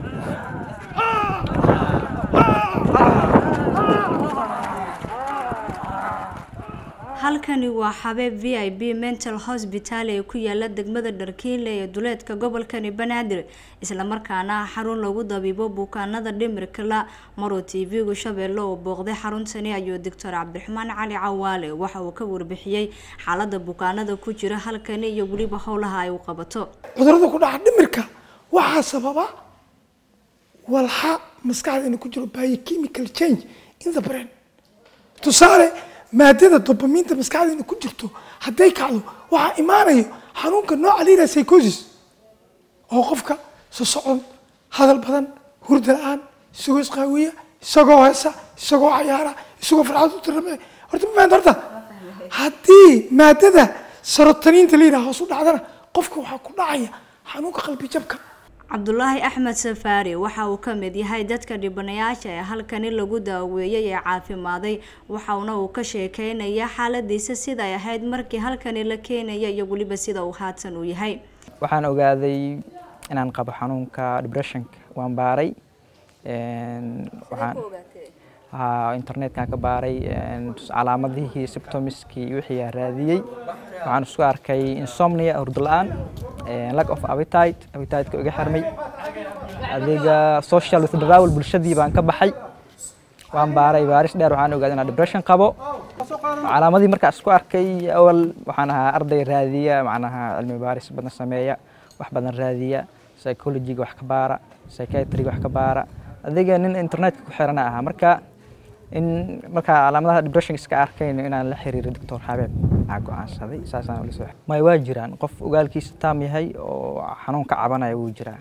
halkani waa Xabeeb VIP Mental Hospital ee ku yaala degmada Dharkiile ee duleedka gobolkani Banaadir isla markaana xarun lagu dabiibo bukaanada dhimirka la maro TV-gu Shabeelle oo booqday xaruntani ayuu Dr. Cabdiraxmaan Cali Cawaale waxa uu ka warbixiyay xaaladda bukaanada ku jira halkani iyo waliba howlaha ay u qabato cudurrada ku dhaca dhimirka waxa sababa walxa maskaxda ku jiro biochemical change in the brain tusaale maadada dopamine maskaxda ku jirto haday kacdo waxa imaanayo xanuunka nooca la yiraahdo psychosis oo qofka socon hadal badan hurdo la'aan isagoo isqaawiya isagoo heesa isagoo ciyaara isagoo farxad u tirame horta ma darta hadii maadada serotonin la yiraahdo hoos u dhacdana qofka waxa ku dhacaya xanuunka qalbi jabka Cabdullaahi Axmed Safaari waxa uu ka mid yahay dadka dhibanayaasha ee halkani lagu daaweeyay ee caafimaaday waxa uu ka sheekeynaya xaaladiisa sida ay ahayd markii halkani la keenay iyo waliba sida uu haatan u yahay waxaan ogaaday inaan qabo xanuunka depression waan baaray waxaan internetka ka baaray calaamadihii symptomskii wixii raadiyay waxaan isku arkay insomnia hurdo la'aan lack of appetite ka uga xirmay adiga social withdrawal bulshadii baan ka baxay waan baaray baaris dheer waxaan ogaaday inaan depression qabo calaamadii markaa isku arkay awal waxaan ahaa arday raadiya macnaha cilmi baaris badan sameeya wax badan raadiya psychology wax ka baara psychiatry wax ka baara adiga nin internetka ku xiran ah in marka calaamadaha depression iska arkeen inaan la xiriiro Dr. Xabeeb go'aansaday saasaan u soo ma waa jiraan qof ogaalkiisa taam yahay oo xanuun ka cabanaya uu jiraa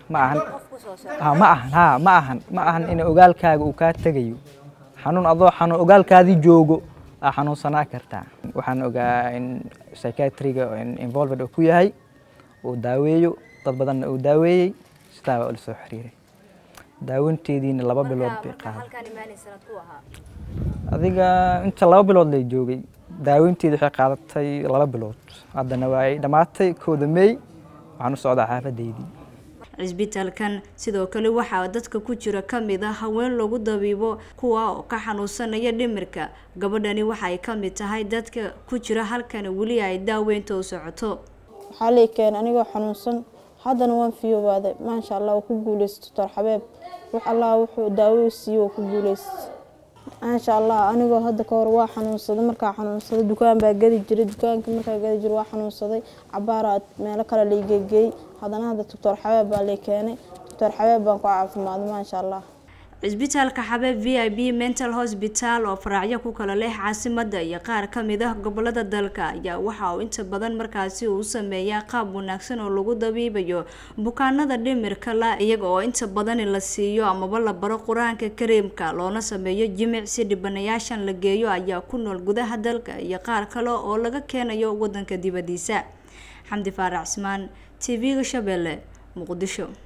ma ahan in ogaalkaaga uu ka tagayo xanuun xanuun ogaalkaadii joogo xanuunsanaa kartaa waxaan ogaa in psychiatry-ga involved ku yahay oo daaweeyo dad badan oo daaweeyay sidaa oo soo xiriiray daawanteediina 2 bilood bay qaaday adiga inta 2 bilood la joogay daawanteedu waxay qaadatay 2 bilood haddana way dhamaatay kooda May waxaan u socdaa xaafadeydii cisbitaalkan sidoo kale waxa dadka ku jira kamid ah haween lagu dabiibo kuwa ka xanuunsanaya dhimirka gabadhani waxa ay kamid tahay dadka ku jira halkan wali ay daaweynta u socoto xalayeen aniga xanuunsan haddana waan fiyoobaaday ma sha Allah ku guuleystay Dr. Xabeeb wax Allah wuxuu daawo siiyo ku guuleystay ما شاء الله أنا جو هذا كور واحد ونصدي مركا حنوصدي دكان بجري جري دكان كمركا جري واحد ونصدي عبارة مالك على اللي جي هذا أنا هذا دكتور حبيب اللي كان دكتور حبيب بنقع في ما شاء الله cisbitaalka Xabeeb VIP Mental Hospital oo faracyo ku kala leh caasimadda iyo qaar kamid ah gobolada dalka ayaa waxa uu inta badan markaasi uu sameeyaa qaab wanaagsan oo lagu dabiibayo bukaanada dhimirka la iyaga oo inta badan la siiyo ama la baro Quraanka Kariimka loona sameeyo jimicsi dhibanayaashan la geeyo ayaa ku nool gudaha dalka iyo qaar kale oo laga keenayo wadanka dibadiisa Xamdi Faarac Ismaan TV-ga Shabeelle Muqdisho